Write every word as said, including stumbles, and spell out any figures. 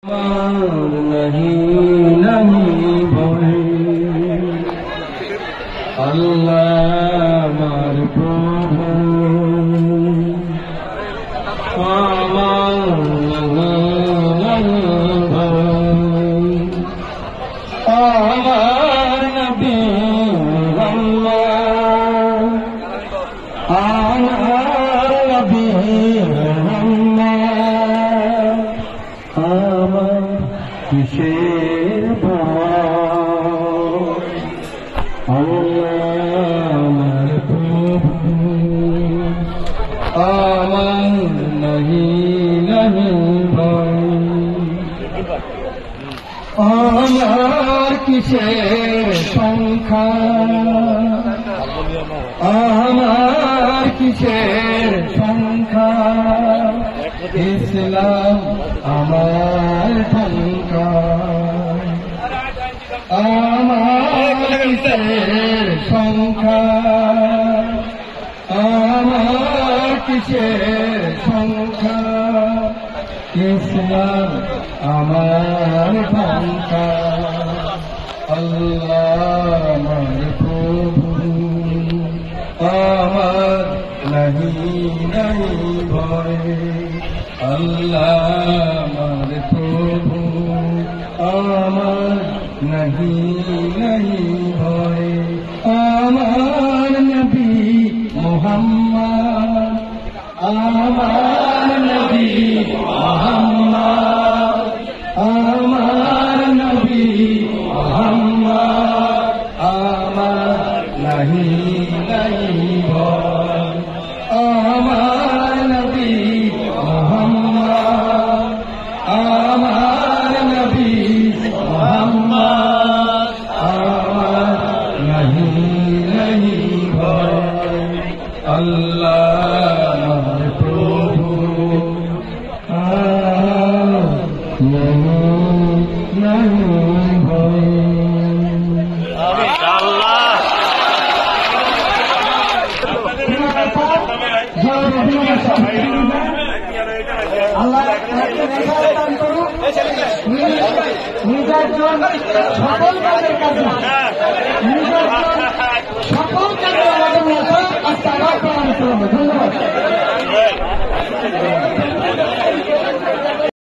नहीं नहीं भय अल्लाह मार प्रभु আমার নবী আমার নবী আমার কিসের আমার প্রভু আমার नहीं नहीं भय আমার কিসের সংখ্যা আমার কিসের সংখ্যা ইসলাম আমার সংখ্যা আমার কিসের সংখ্যা আমার কিসের সংখ্যা ইসলাম আমার সংখ্যা আল্লাহ আমার প্রভু আমার नहीं नहीं भय अल्लाह আমার প্রভু আমার नहीं नहीं भय আমার নবী মুহাম্মদ আমার নবী মুহাম্মদ আমার নবী মুহাম্মদ আমার नहीं नहीं भय আমার নবী মুহাম্মদ আমার নবী মুহাম্মদ আমার नहीं नहीं भय अल्लाह আমার প্রভু नहीं नहीं भय আল্লাহ নির্যাতন সকল কাজের কাজে নির্যাতন সকল কাজে আমাদের মতো আস্থা প্রমাণ করবে।